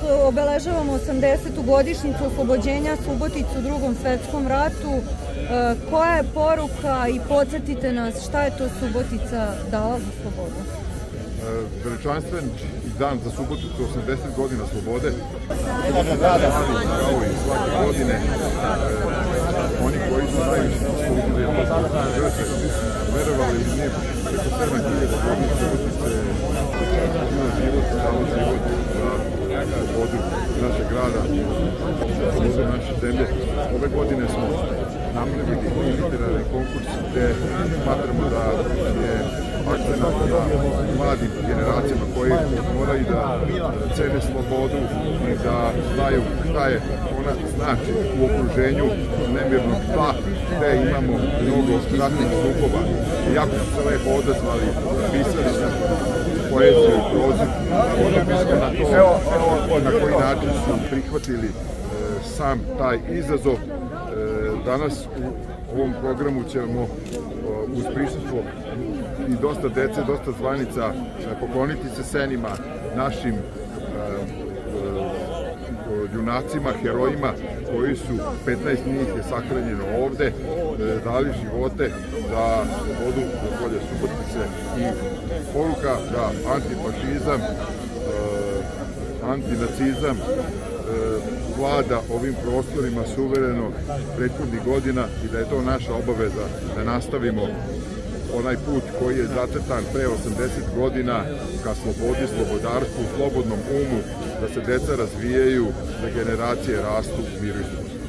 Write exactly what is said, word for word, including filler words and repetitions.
obeležavamo osamdesetu godišnjicu oslobođenja Subotice u Drugom svetskom ratu. Koja je poruka i podsjetite nas šta je to Subotica dala za slobodu? Veličanstven dan za Suboticu, osamdeset godina slobode. Kao i svake godine, oni koji su najviše zaslužili žrtve, verovali ili nije, preko sedam hiljada godina Subotice ima život, dalo život za vodu našeg grada, za naše zemlje. Ove godine smo napravili literarni konkurs gde smatramo da je akcenat na mladim generacijama koji moraju da cene slobodu i da znaju šta je ona znači u okruženju nemirnog tla, gde imamo mnogo ratnih sukoba. Iako su se lepo odazvali, pisali su poeziju i prozu, odnosno na to na koji način su prihvatili sam taj izazov. Danas u ovom programu ćemo uz prisustvo i dosta dece, dosta zvanica pokloniti se senima našim junacima, herojima koji su, petnaest njih je sahranjeno ovde, dali živote za slobodu za polje Subotice i poruka da antifašizam, antinacizam vlada ovim prostorima suvereno prethodnih godina i da je to naša obaveza da nastavimo onaj put koji je zacrtan pre osamdeset godina ka slobodi, slobodarstvu, slobodnom umu, da se deca razvijaju, da generacije rastu u miru i slobodu.